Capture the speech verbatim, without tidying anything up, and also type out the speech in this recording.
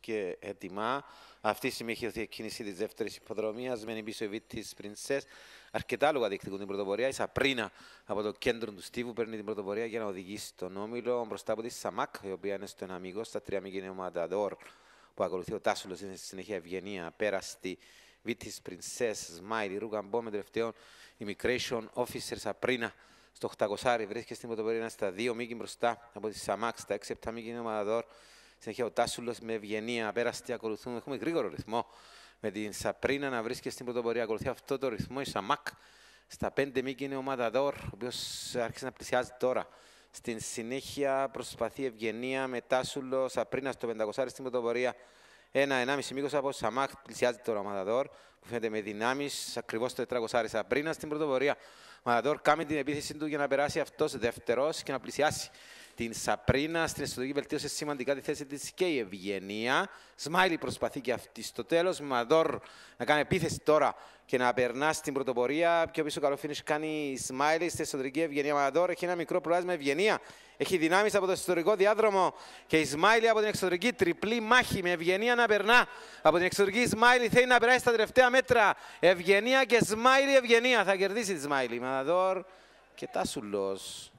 και έτοιμα. Αυτή τη στιγμή έχει δοθεί εκκίνηση της δεύτερης υποδρομίας. Μένει πίσω η Β της Princess. Αρκετά λόγια διεκδικούν την πρωτοπορία. Η Σαπρίνα από το κέντρο του Στίβου παίρνει την πρωτοπορία για να οδηγήσει στον όμιλο μπροστά από τη Σαμάκ, η οποία είναι στον αμίγο. Στα τρία μήκη είναι ο Ματαδόρ που ακολουθεί ο Τάσουλος. Είναι στη συνέχεια Ευγενία. Πέραστη Β της Princess, Σμάιλι, Ρούγαμπο με τελευταίο Immigration Officer Σαπρίνα. Στο οκτακόσια βρίσκεται στην πρωτοπορία στα δύο μήκη μπροστά από τη Σαμάκ. Στα έξι επτά μήκη είναι ο Ματαδόρ. Συνέχεια ο Τάσουλος με Ευγενία. Πέραστη ακολουθούν. Έχουμε γρήγορο ρυθμό. Με την Σαπρίνα να βρίσκεται στην πρωτοπορία. Ακολουθεί αυτό το ρυθμό η Σαμάκ. Στα πέντε μήκη είναι ο Ματαδόρ, ο οποίος άρχισε να πλησιάζει τώρα. Στην συνέχεια προσπαθεί Ευγενία με Τάσουλο. Σαπρίνα στο πεντακόσια στην πρωτοπορία. Ένα ενάμιση μήκος από Σαμάκ. Πλησιάζει τώρα ο Ματαδόρ που φαίνεται με δυνάμεις. Ακριβώς στο τετρακόσια. Σαπρίνα στην πρωτοπορία. Ο Ματαδόρ κάνει την επίθεση του για να περάσει αυτός δεύτερος και να πλησιάσει την Σαπρίνα. Στην εσωτερική βελτίωσε σημαντικά τη θέση της και η Ευγενία. Σμάιλι προσπαθεί και αυτή στο τέλος. Ματαδόρ να κάνει επίθεση τώρα και να περνά στην πρωτοπορία. Πιο πίσω καλό finish κάνει η Σμάιλι στην εσωτερική Ευγενία. Ματαδόρ έχει ένα μικρό προβλάσμα Ευγενία. Έχει δυνάμεις από το εσωτερικό διάδρομο και η Σμάιλι από την εξωτερική. Τριπλή μάχη με Ευγενία να περνά. Από την εξωτερική η Σμάιλι θέλει να περάσει στα τελευταία μέτρα. Ευγενία και Σμάιλι. Ευγενία θα κερδίσει τη Σμάιλι. Ματαδόρ και Τάσουλος.